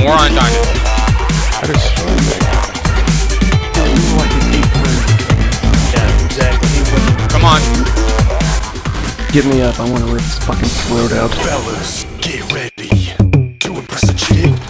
more on diamond. I destroyed that guy. Yeah, exactly. Come on. Get me up, I want to rip his fucking throat out. Fellas, get ready to impress a chick.